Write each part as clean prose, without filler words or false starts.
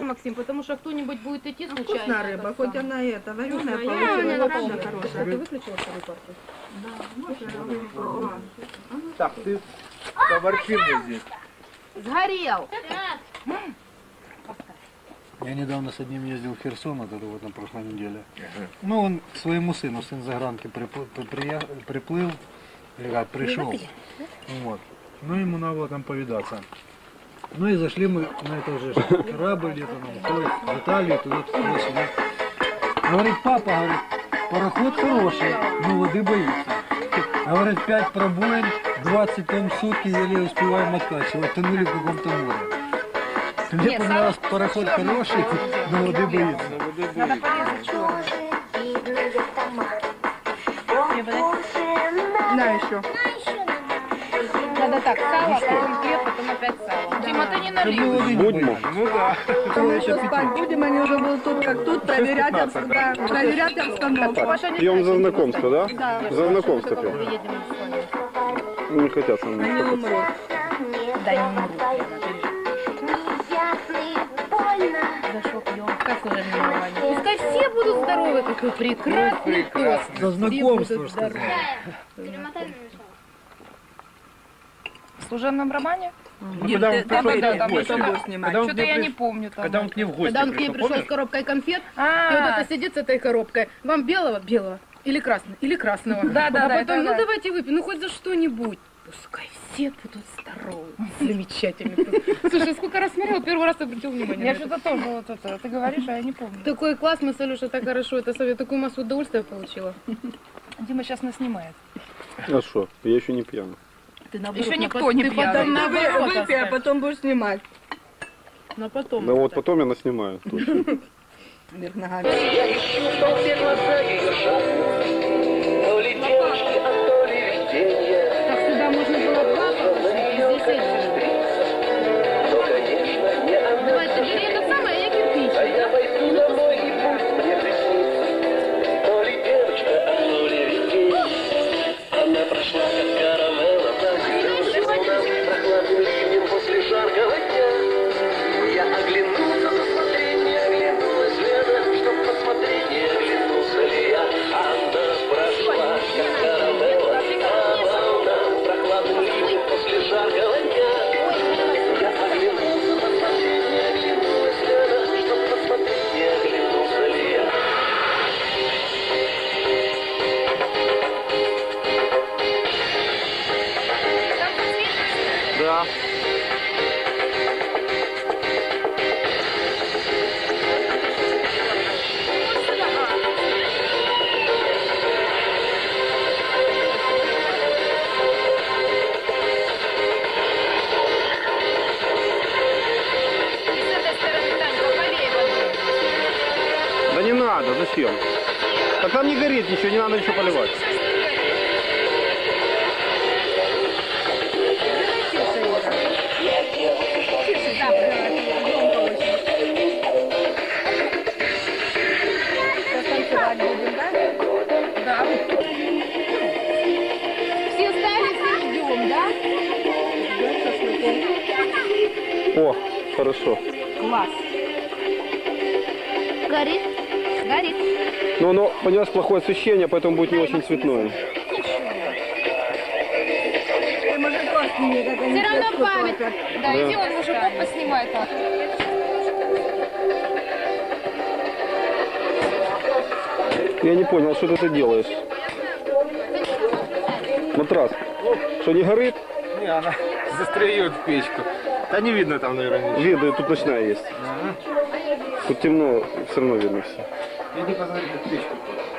Максим, потому что кто-нибудь будет идти случайно. Вкусная рыба, хоть она и это, вареная, получилась хорошая. Ты выключила вторую партию? Да, Так, ты поварчи мне здесь. Сгорел! Я недавно с одним ездил в Херсон, вот это вот на прошлой неделе. Ну, он к своему сыну, сын загранки приплыл, или как, пришел. Вот. Ну, ему надо было там повидаться. Ну и зашли мы на это же корабль где-то, в Италию, туда-сюда. Говорит, папа, говорит, пароход хороший, но воды боится. Говорит, 5 пробоин, 20 тонн в сутки, еле успеваем откачивать, тонули в каком-то море. Мне понравилось, пароход хороший, но воды боится. Надо порезать черный. на еще. Надо так, сало, потом хлеб, потом опять сало. Тима, ты не налил. Будьмо. Ну да. Мы еще спать будем, они уже будут тут как тут проверять обстановку. Пьем за знакомство, да? Да. За знакомство пьем. Не хотят со мной. Они умрут. Да, не умрут. За что пьем? Как уже внимание. Пускай все будут здоровы, какой прекрасный тост. За знакомство, что ли? В служебном романе? Когда он пришел там в гости. Что-то я не помню. Когда он к ней в гости Когда он к ней пришел с коробкой конфет, и вот это сидит с этой коробкой. Вам белого? Белого. Или красного? Или красного. Да, да, а да, потом, да. ну давайте выпьем, ну хоть за что-нибудь. Пускай все будут здоровы. Замечательно. Слушай, сколько раз смотрела, первый раз обратил внимание. Я что-то тоже вот это. Ты говоришь, а я не помню. Такой класс, мы с Алешей так хорошо это совет, такую массу удовольствия получила. Дима сейчас нас снимает. А что? Я еще не пьяный. Ты наоборот, Еще никто не ты потом пьяный. выпей, а потом будешь снимать. Но потом. Да вот потом я наснимаю. Точно. Вверх ногами. Так сюда можно было два положить, и здесь один. Давай, ты бери это самое, а я кирпич. Она прошла как каравелла, прохладным ливнем после жаркого дня. Я оглянулся засмотреть, не оглянулась Лена, чтоб посмотреть, не оглянулся ли я. Она прошла как каравелла, волна, прохладным ливнем после жаркого дня. Я оглянулся засмотреть, не оглянулась Лена, чтоб посмотреть, не оглянулся ли я. Да. Да не надо, зачем? Так там не горит ничего, не надо ничего поливать. Все стали, все ждем, да? О, хорошо. Класс. Горит? Горит. Но оно, понимаешь, плохое освещение, поэтому будет не очень цветное. Все равно память. Да, иди, он мужиков поснимает так. Я не понял, что ты делаешь? Матрас. Что, не горит? Не, она застреет в печку. Да не видно там, наверное, ничего. Видно, тут ночная есть. Тут темно, все равно видно все. Иди посмотри, как печку.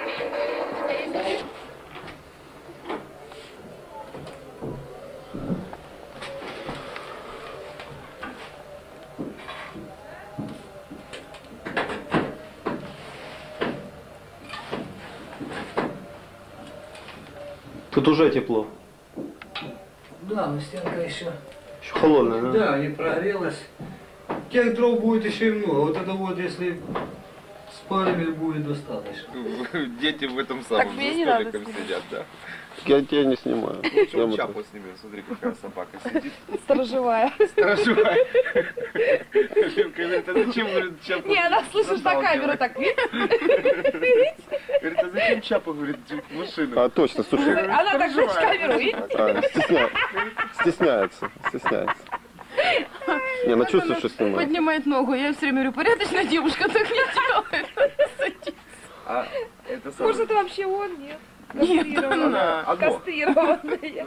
Тут уже тепло. Да, но стенка еще. Еще холодная, да? Да, не прогрелась. Тех дров будет еще и много. Вот это вот, если Спарами будет достаточно. Дети в этом самом мне за не надо столиком сидят, да? Я тебя не снимаю. Лучше Я он вот Чапу снимет, смотри, какая собака сидит. Сторожевая. Сторожевая. Ленка говорит, а зачем, говорит, Чапу? Не, она слышит на камеру так. Говорит, а зачем Чапа, говорит, в машину? А, точно, слушай. Она так же в камеру, видите? Стесняется. Не, она чувствует, что снимает. Поднимает ногу. Я все время говорю, порядочная девушка так не делает. Садись. А это самое. Может, это вообще он? Нет. Кастрированная. Одно. Кастрированная.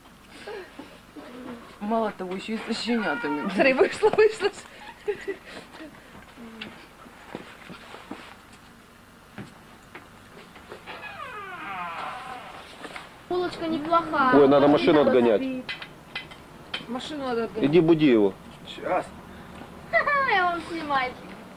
Мало того, еще и со щенятами. Смотри, вышла. Улочка неплохая. Ой, надо машину отгонять. Машину надо отгонять. Иди буди его. Сейчас. Я он снимает.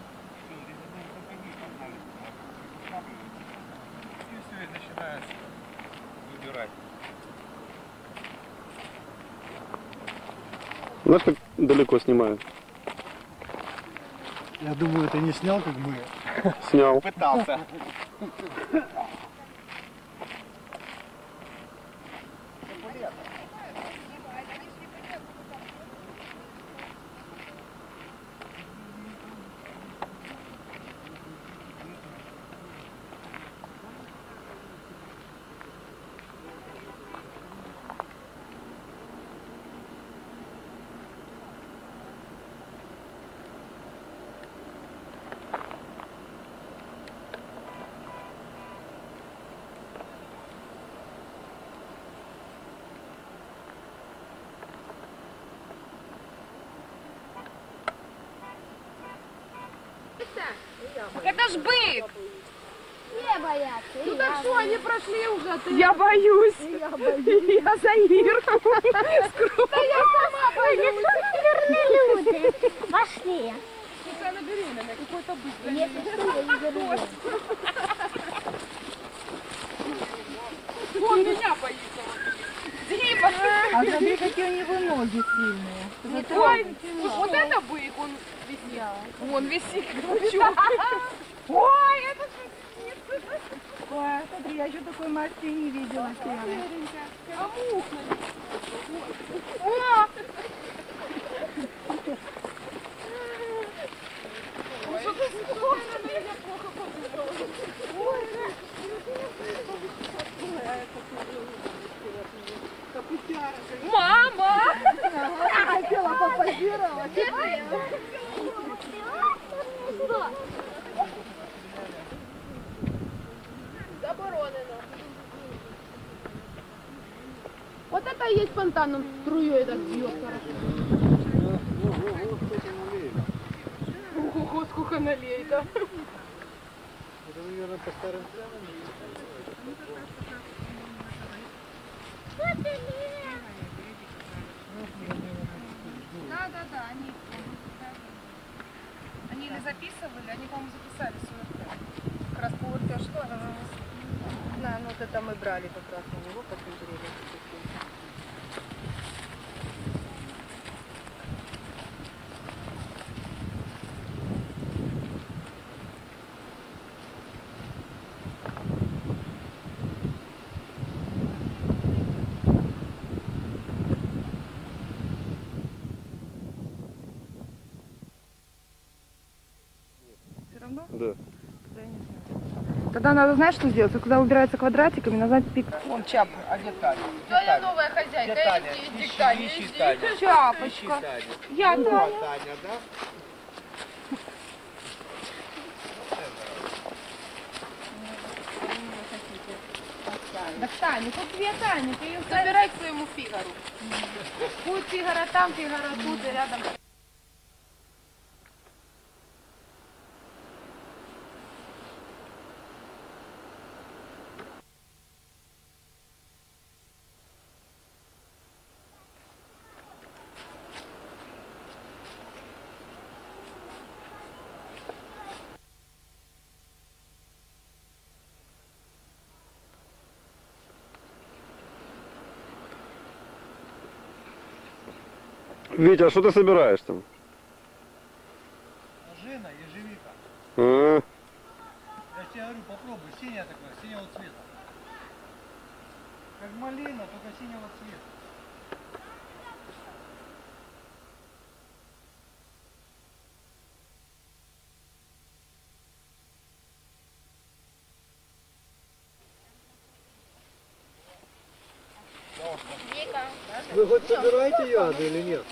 Знаешь, как далеко снимаю? Я думаю, ты не снял, как мы. Снял. Пытался. Это ж бык! Не бояться. Ну так что, они прошли уже, Я боюсь. Я за Иру. Да я сама боюсь. Люди. Пошли. Она беременная, какой-то бык. Нет, Он меня боится. Дима! А смотри, какие у него ноги сильные. Ой, вот это бык, он висит. Вон висит, крючок. Ой, это же... Ой, смотри, я еще такой масти не видела. А мух на что ты смотришь? Я плохо подумала. Мама! Хотела попозировать. Заборонено. Вот это и есть фонтан, он струей так бьет хорошо. Ого, сколько налей, да? Это, наверное, по старым ценам. Да, они или записывали, они, по-моему, записали свой РТ. Как раз по РТ что она? Да, ну вот это мы брали как раз у него посмотрели. Да. Тогда надо, знаешь, что сделать? Когда убирается квадратиками, назвать пик. Вон Чап, а где Таня? Твоя новая хозяйка, Где Таня? иди к Тане, Ищи иди. Таню. Чапочка. Я Вот Таня. Таня, да? Да Таня, тут две Тани, ты ее забирай к своему Фигару. Будет Фигара там, Фигара тут и рядом. Витя, а что ты собираешь там? Жена, ежевика. А, синее такое, синего цвета. Как малина, только синего цвета. Вы хоть собираете ягоды или нет?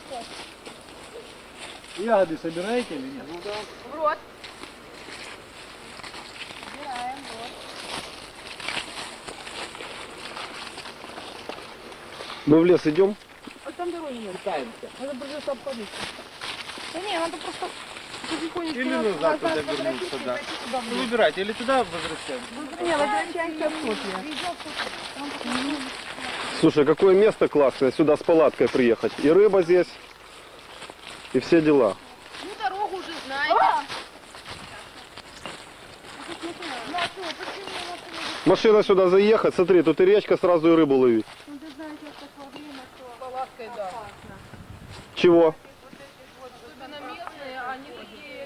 Ягоды собираете или нет? Ну да. В рот. Мы в лес идем? А там дороги нет. Надо придется обходить. Да не, надо просто потихонечку. Или назад туда вернуться, да. Ну, выбирайте, или туда возвращаемся. Не, возвращаемся в Сочи. Слушай, какое место классное, сюда с палаткой приехать. И рыба здесь, и все дела. Ну, дорогу уже знаете. Машина сюда заехать, смотри, тут и речка, сразу и рыбу ловить. Палаткой, да. Чего? Особенно местные, они такие...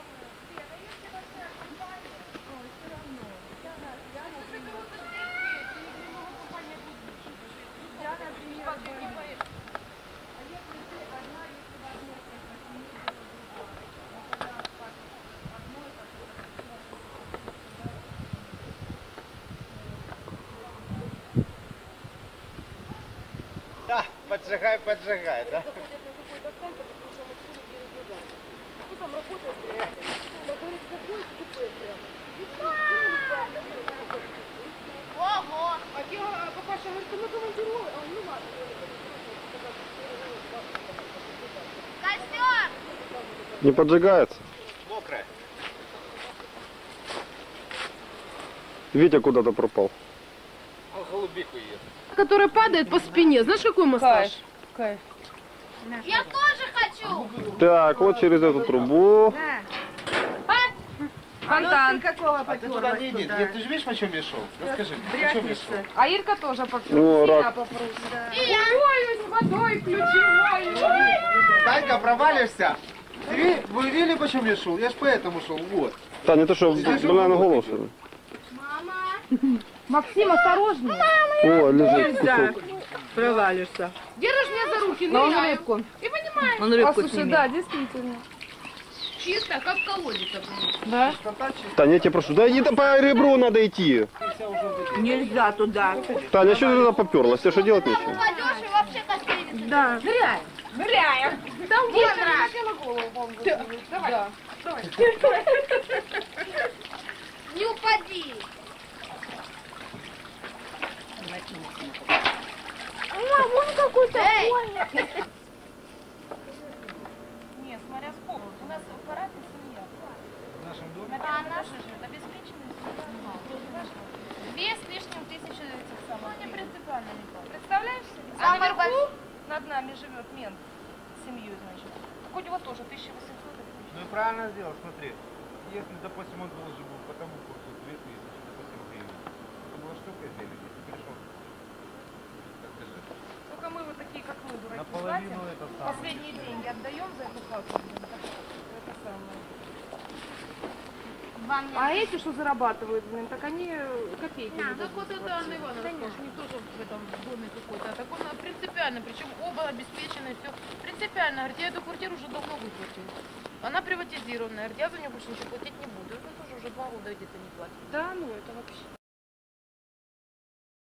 Да, поджигай, поджигай, да? Ого! А папаша говорит, что мы командировы. А, ну ладно. Костер! Не поджигается? Мокрая. Витя куда-то пропал. Он голубику ест. Которая падает по спине. Знаешь, какой массаж? Кайф. Я тоже хочу! Так, вот через эту трубу. Фонтан. А ты туда не иди. Ты же видишь, почем я шел? Расскажи, почем я шел? А Ирка тоже Ну, попробует. рак. Ой, с водой ключевой. Танька, провалишься. Вы видели, почем я шел? Я ж поэтому шел, вот. Таня, ты что, больная на голову, что ли? Максим, осторожней. О, лежит кусок. Провалишься. Держишь меня за руки, Но он ныряем. рыбку. И понимаешь. Он рыбку слушай, снимет. да, действительно. Чисто, как в колодец. Да? Таня, я тебя прошу, да иди по ребру надо идти. Нельзя туда. Таня, что ты туда поперлась? Тебе что делать нечего? Упадешь и вообще костыль. Да. Ныряем. Ныряем. Там Дима. на голову. Давай. Да. Давай. Не упади. Вон какой-то. Эй! Нет, смотря сколько. У нас в параде семья. В нашем доме? А наши же обеспеченные семья. 2 с лишним тысячи этих самых. Ну, не принципиально никак. Представляешь себе? А Самый наверху большой. над нами живет мент с семьей, значит. Хоть у вас тоже 1800 или 1000. Ну и правильно сделал, смотри. Если, допустим, он должен был по тому курсу 2000, допустим, гривен. Это было штука денег, если перешел. Как скажи? Только мы вот такие, как мы, дураки, Наполовину платим. это самое. Последние деньги отдаем за эту хату. Это самое. А эти, что зарабатывают, блин, так они копейки не Так дадут вот за это квартиру. Анна Ивановна, тоже не тоже в этом доме какой-то, а так он принципиально, причем оба обеспечены, все принципиально. Говорит, я эту квартиру уже давно выплатил. Она приватизированная, говорит, я за нее больше ничего платить не буду. Он тоже уже 2 года где-то не платит. Да, ну это вообще.